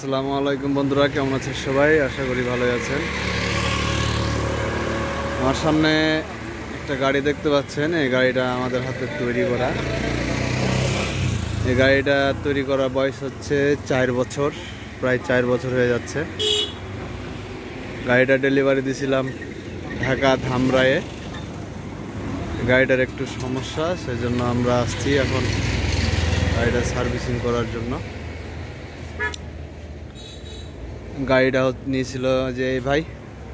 আসসালামু আলাইকুম বন্ধুরা, কেমন আছেন সবাই? আশা করি ভালোই আছেন। আমার সামনে একটা গাড়ি দেখতে পাচ্ছেন। এই গাড়িটা আমাদের হাতে তৈরি করা। এই গাড়িটা তৈরি করার বয়স হচ্ছে 4 বছর, প্রায় 4 বছর হয়ে যাচ্ছে। গাড়িটা ডেলিভারি দিয়েছিলাম ঢাকা ধামরায়ে। গাড়িটার একটু সমস্যা, সেজন্য আমরা আসছি এখন গাড়িটা সার্ভিসিং করার জন্য। গাড়িটা নিয়েছিল যে এই ভাই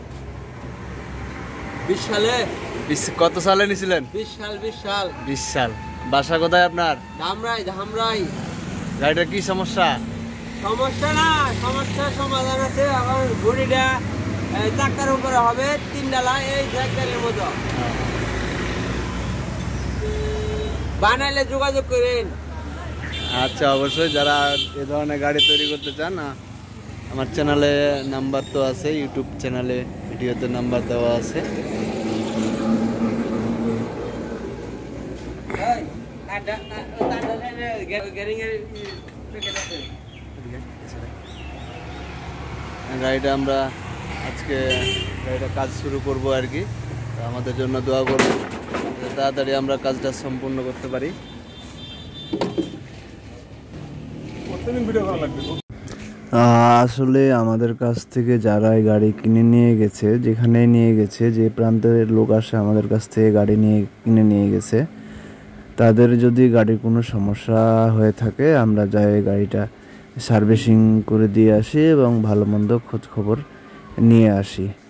20 সালে। কত সালে নিয়েছিলেন? 20 সাল। 20 সাল। বাসা কোথায় আপনার? ধামরাই। গাড়িটার কি সমস্যা? সমস্যা না, সমস্যার সমাধান আছে। এখন ঘড়িটা চাকার উপরে হবে 3 ডালা, এই সাইকেলের মতো বানাইলে যোগাযোগ করেন। আচ্ছা, অবশ্যই যারা এ ধরনের গাড়ি তৈরি করতে চান, আমার চ্যানেলে নাম্বার তো আছে, ইউটিউব চ্যানেলে ভিডিওতে নাম্বার দেওয়া আছে। গাড়িটা আমরা আজকে গাড়িটা কাজ শুরু করব আর কি। আমাদের জন্য দোয়া করব, তাড়াতাড়ি আমরা কাজটা সম্পূর্ণ করতে পারি। আসলে আমাদের কাছ থেকে যারা এই গাড়ি কিনে নিয়ে গেছে, যেখানে নিয়ে গেছে, যে প্রান্তের লোক আসে আমাদের কাছ থেকে গাড়ি কিনে নিয়ে গেছে, তাদের যদি গাড়ির কোনো সমস্যা হয়ে থাকে আমরা যাই গাড়িটা সার্ভিসিং করে দিয়ে আসি এবং ভালো মন্দ খোঁজ খবর নিয়ে আসি।